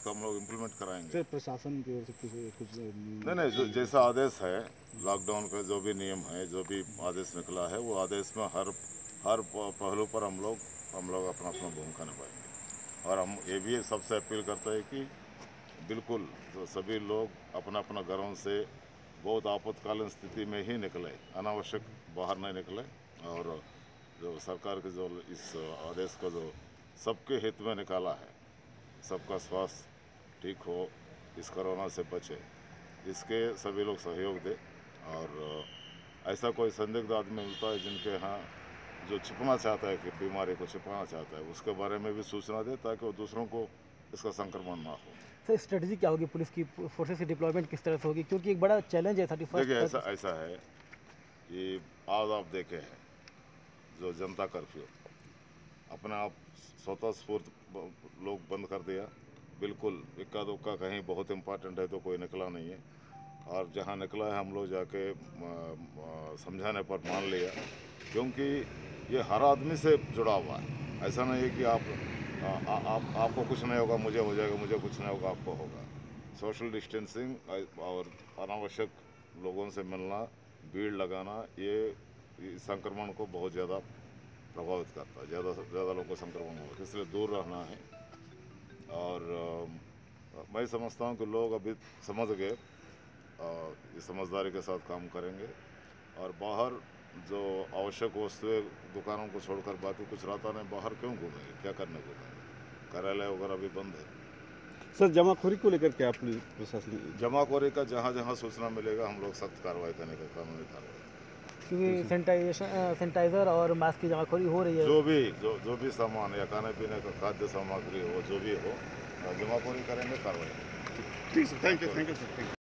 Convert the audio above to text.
उसका हम लोग इम्प्लीमेंट कराएंगे। सर प्रशासन की ओर से कुछ नहीं, जैसा आदेश है, लॉकडाउन का जो भी नियम है, जो भी आदेश निकला है, वो आदेश में हर पहलू पर हम लोग अपना अपना भूमिका निभाएंगे। और हम ये भी सबसे अपील करते हैं कि बिल्कुल तो सभी लोग अपना अपना घरों से बहुत आपातकालीन स्थिति में ही निकले, अनावश्यक बाहर नहीं निकले। और जो सरकार के जो इस आदेश को जो सबके हित में निकाला है, सबका स्वास्थ्य ठीक हो, इस कोरोना से बचे, इसके सभी लोग सहयोग दें। और ऐसा कोई संदिग्ध आदमी मिलता है जिनके यहाँ जो छिपना चाहता है, कि बीमारी को छिपाना चाहता है, उसके बारे में भी सूचना दे, ताकि वो दूसरों को इसका संक्रमण ना हो। सर स्ट्रेटजी क्या होगी, पुलिस की फोर्सेस की डिप्लॉयमेंट किस तरह से होगी, क्योंकि एक बड़ा चैलेंज है 31 देखिए, ऐसा है कि आज आप देखे हैं जो जनता कर्फ्यू अपने आप स्वतः स्फूर्त लोग बंद कर दिया। बिल्कुल इक्का दुक्का कहीं बहुत इम्पोर्टेंट है तो कोई निकला नहीं है, और जहाँ निकला है हम लोग जाके समझाने पर मान लिया, क्योंकि ये हर आदमी से जुड़ा हुआ है। ऐसा नहीं है कि आपको कुछ नहीं होगा मुझे हो जाएगा, मुझे कुछ नहीं होगा आपको होगा। सोशल डिस्टेंसिंग और अनावश्यक लोगों से मिलना, भीड़ लगाना, ये इस संक्रमण को बहुत ज़्यादा प्रभावित करता है। ज़्यादा से ज़्यादा लोगों को संक्रमण होगा, इसलिए दूर रहना है। और मैं समझता हूँ कि लोग अभी समझ गए, ये समझदारी के साथ काम करेंगे। और बाहर जो आवश्यक वस्तुएं दुकानों को छोड़कर बाकी कुछ रहता नहीं, बाहर क्यों घूमेंगे, क्या करने घूमेंगे? कार्यालय वगैरह भी बंद है। सर जमाखोरी को लेकर क्या पुलिस प्रशासन? जमाखोरी का जहाँ जहाँ सूचना मिलेगा हम लोग सख्त कार्रवाई करने का, कानूनी कार्रवाई, क्योंकि सैनिटाइजर और मास्क की जमाखोरी हो रही है। जो भी सामान या खाने पीने का खाद्य सामग्री हो, जो भी हो, जमाखोरी करेंगे, कार्रवाई। ठीक sir, thank you sir, thank you.